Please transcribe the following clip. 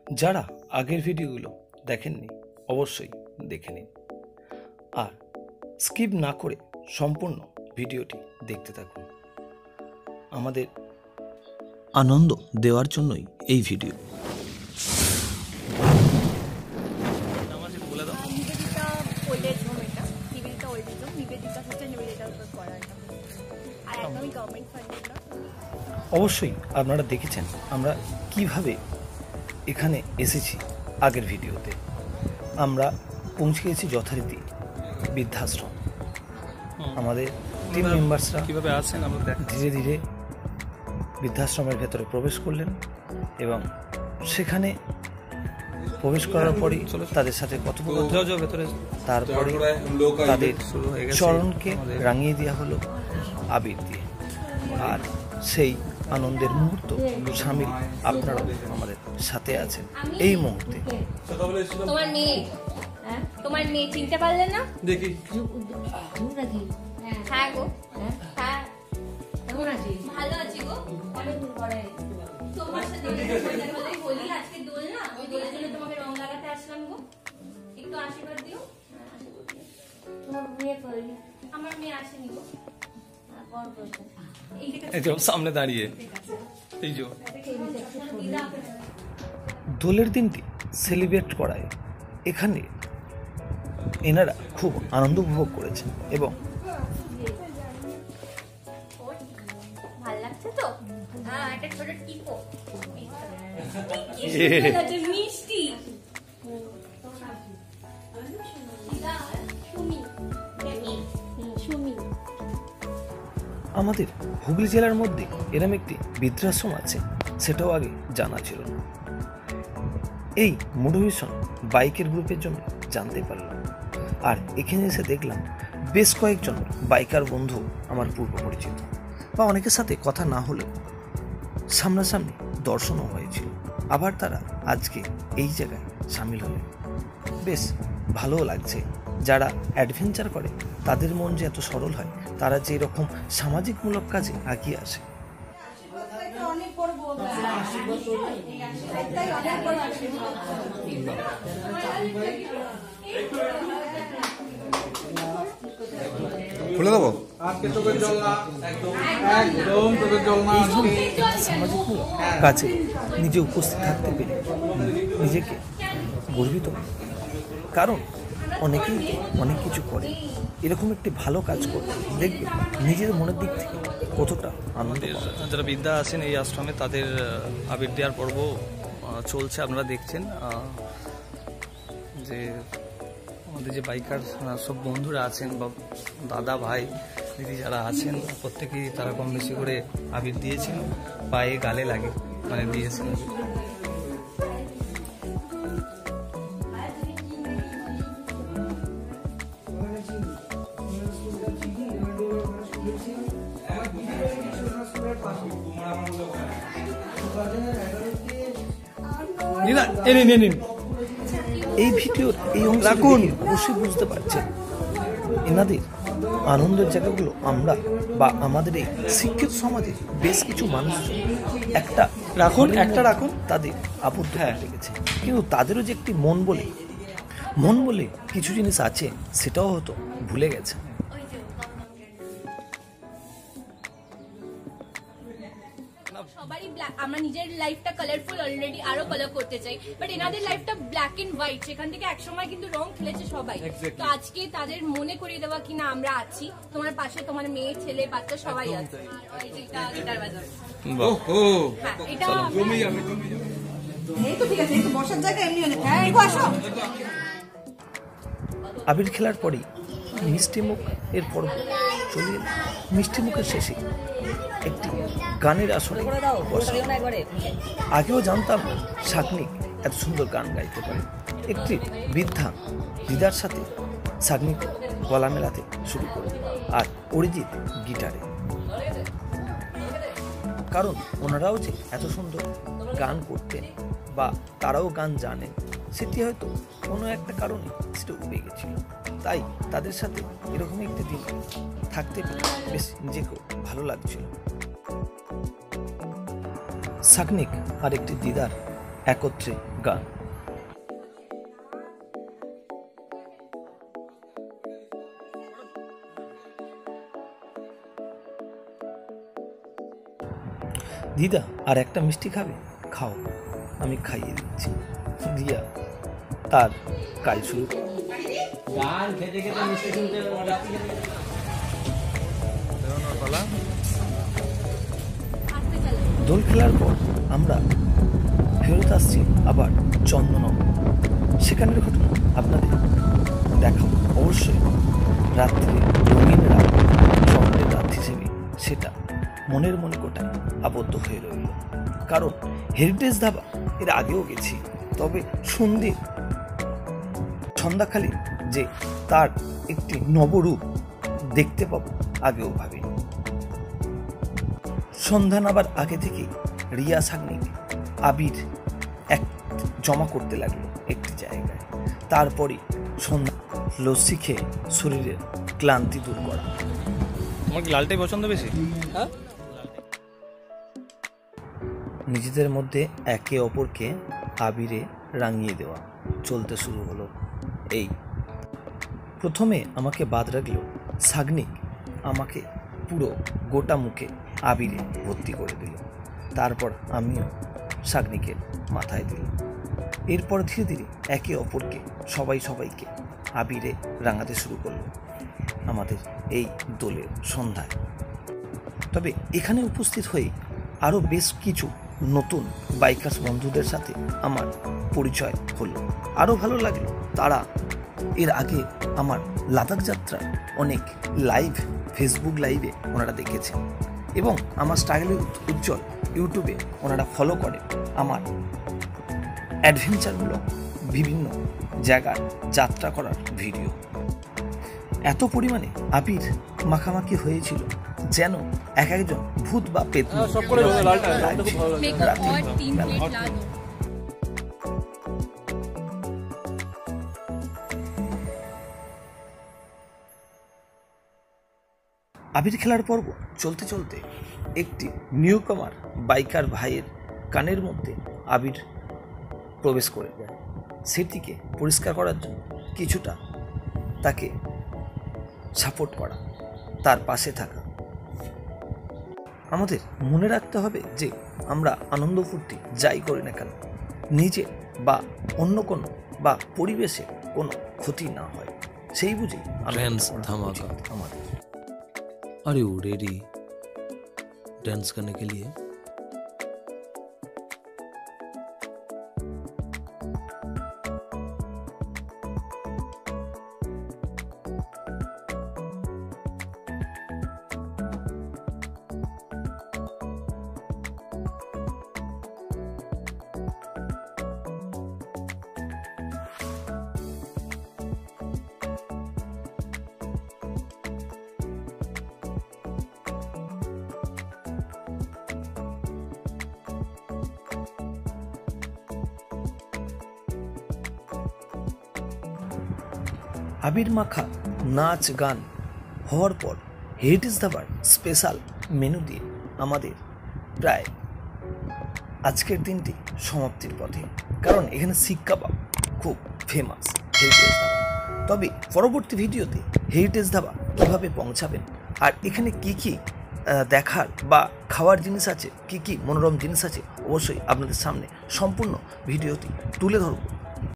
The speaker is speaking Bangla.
যারা আগের ভিডিওগুলো দেখেননি অবশ্যই দেখে নিন আর স্কিপ না করে সম্পূর্ণ ভিডিওটি দেখতে থাকুন। আমাদের আনন্দ দেওয়ার জন্যই এই ভিডিও। অবশ্যই আপনারা দেখেছেন আমরা কিভাবে এখানে এসেছি। আগের ভিডিওতে আমরা পৌঁছে গেছি যথারীতি বৃদ্ধাশ্রম। আমাদের টিম মেম্বার্সরা কীভাবে আসেন আমরা ধীরে ধীরে বৃদ্ধাশ্রমের ভেতরে প্রবেশ করলেন এবং সেখানে প্রবেশ করার পরই তাদের সাথে কথোপকথন, ভেতরে তারপরে তাদের চরণকে রাঙিয়ে দেওয়া হলো আবির দিয়ে। আর সেই আনন্দের মুহূর্ত শামিল আপনারাও আমাদের সাথে আছেন এই মুহূর্তে। তোমার মেয়ে চিনতে পারলে না? দেখি হ্যাঁ গো, হ্যাঁ ভালো আছি গো। তোমার সাথে বলি আজকে দোল না, ওই দোলের জন্য তোমাকে রং লাগাতে আসলাম গো, একটু আশীর্বাদ দিও। আমার মেয়ে আসেনি গো, সামনে দাঁড়িয়ে। এই যে দোলের দিনটি সেলিব্রেট করায় এখানে এনারা খুব আনন্দ উপভোগ করেছেন এবং ভালো লাগছে তো। একটা ছোট টিপো মিষ্টি আমাদের হুগলি জেলার মধ্যে এরম একটি বৃদ্ধাশ্রম আছে, সেটাও আগে জানা ছিল না। এই মোটিভেশন বাইকের গ্রুপের জন্য জানতে পারলাম আর এখানে এসে দেখলাম বেশ কয়েকজন বাইকার বন্ধু আমার পূর্ব পরিচিত বা অনেকের সাথে কথা না হলেও সামনাসামনি দর্শনও হয়েছিল। আবার তারা আজকে এই জায়গায় সামিল হলেন, বেশ ভালোও লাগছে। যারা অ্যাডভেঞ্চার করে তাদের মন যে এত সরল হয়, তারা যে এরকম সামাজিকমূলক কাজে এগিয়ে আসে। খুলে দেবো সামাজিকমূলক কাজে নিজে উপস্থিত থাকতে পেরে নিজেকে গর্বিত, কারণ অনেকেই অনেক কিছু করে। এরকম একটি ভালো কাজ করতে দেখবে নিজের মনের দিক থেকে কতটা আনন্দ। যারা বৃদ্ধা আছেন এই আশ্রমে তাদের আবির দেওয়ার পর্ব চলছে। আপনারা দেখছেন যে আমাদের যে বাইকার সব বন্ধুরা আছেন বা দাদা ভাই দিদি যারা আছেন প্রত্যেকেই তারা কম বেশি করে আবির দিয়েছেন, পায়ে গালে লাগে মানে দিয়েছেন। এই ভিডিওর এই অংশ অবশ্যই বুঝতে পারছেন এনাদের আনন্দের জায়গাগুলো আমরা বা আমাদের এই শিক্ষিত সমাজে বেশ কিছু মানুষ একটা রাখুন তাদের আবদ্ধ লেগেছে, কিন্তু তাদেরও যে একটি মন বলে কিছু জিনিস আছে সেটাও হয়তো ভুলে গেছে। সবারই আমরা নিজের লাইফটা কালারফুল অলরেডি আরো কালার করতে চাই, বাট এনাদের লাইফটা ব্ল্যাক এন্ড হোয়াইট, সেখান থেকে একসময় কিন্তু রং খেলেছে সবাই। তো আজকে তাদের মনে করিয়ে দেওয়া কিনা আমরা আছি, তোমার পাশে তোমার মেয়ে ছেলে বাচ্চা সবাই আছে। আবির খেলার পরেই মিষ্টি মুখ এর পর্ব চলে এল। মিষ্টি মুখের শেষে একটি গানের আসরে আগেও জানতাম শাকনিক এত সুন্দর গান গাইতে পারে। একটি বৃদ্ধা দিদার সাথে শাকনিক গলা মেলাতে শুরু করে আর অরিজিৎ গিটারে, কারণ ওনারাও যে এত সুন্দর গান করতেন বা তারাও গান জানেন সেটি হয়তো কোনো একটা কারণে সেটা উঠে গেছিল। তাই তাদের সাথে এরকম একটি দিন থাকতে বেশ নিজেকেও ভালো লাগছিল। শাকনিক আর একটি দিদার একত্রে গান। দিদা আর একটা মিষ্টি খাবে? খাও, আমি খাইয়ে দিচ্ছি। দিয়া তার কাজ শুরু করে। গান খেতে খেতে মিষ্টি শুনতে মজা। দোল খেলার পর আমরা ফেরত আসছি আবার চন্দননগর। সেখানের ঘটনা আপনাদের দেখাবো অবশ্যই। রাত্রে রঙিন রাত, স্বপ্নের রাত হিসেবে সেটা মনের কোটায় আবদ্ধ হয়ে রইল। কারণ হেরিটেজ ধাবা এর আগেও গেছি, তবে সন্ধ্যাখালী যে তার একটি নবরূপ দেখতে পাবো আগেও ভাবিনি। সন্ধ্যা নাবার আগে থেকেই রিয়া সাগনিক আবির জমা করতে লাগলো একটি জায়গায়। তারপরে সন্ধ্যা লস্যি খেয়ে শরীরের ক্লান্তি দূর করা। তোমার কি লালটাই পছন্দ বেশি? নিজেদের মধ্যে একে অপরকে আবিরে রাঙিয়ে দেওয়া চলতে শুরু হলো। এই প্রথমে আমাকে বাদ রাখলো সাগনিক, আমাকে পুরো গোটা মুখে আবিরে ভর্তি করে দিল। তারপর আমিও সাগনিকের মাথায় দিলাম। এরপর ধীরে ধীরে একে অপরকে সবাইকে আবিরে রাঙাতে শুরু করলো আমাদের এই দোলের সন্ধ্যায়। তবে এখানে উপস্থিত হয়ে আরও বেশ কিছু নতুন বাইকার্স বন্ধুদের সাথে আমার পরিচয় হলো। আরও ভালো লাগলো, তারা এর আগে আমার লাদাখ যাত্রার অনেক লাইভ, ফেসবুক লাইভে ওনারা দেখেছেন এবং আমার স্টাইল উজ্জ্বল ইউটিউবে ওনারা ফলো করে আমার অ্যাডভেঞ্চারগুলো, বিভিন্ন জায়গার যাত্রা করার ভিডিও। এত পরিমাণে আবির মাখামাখি হয়েছিল যেন এক একজন ভূত বা পেতনি। আবির খেলার পর্ব চলতে চলতে একটি নিউকামার বাইকার ভাইয়ের কানের মধ্যে আবির প্রবেশ করে যায়। সেটিকে পরিষ্কার করার জন্য কিছুটা তাকে সাপোর্ট করা, তার পাশে থাকা। আমাদের মনে রাখতে হবে যে আমরা আনন্দ ফুর্তি যাই করি না কেন, নিজে বা অন্য কোনো বা পরিবেশে কোনো ক্ষতি না হয়, সেই বুঝেই डांस धमाका। আমাদের। आर यू रेडी डांस करने के लिए? আবির মাখা নাচ গান হওয়ার পর হেরিটেজ ধাবার স্পেশাল মেনু দিয়ে আমাদের প্রায় আজকের দিনটি সমাপ্তির পথে। কারণ এখানে শিক কাবাব খুব ফেমাস হেরিটেজ ধাবা। তবে পরবর্তী ভিডিওতে হেরিটেজ ধাবা কীভাবে পৌঁছাবেন আর এখানে কি কি দেখার বা খাওয়ার জিনিস আছে, কি কি মনোরম জিনিস আছে, অবশ্যই আপনাদের সামনে সম্পূর্ণ ভিডিওটি তুলে ধরব।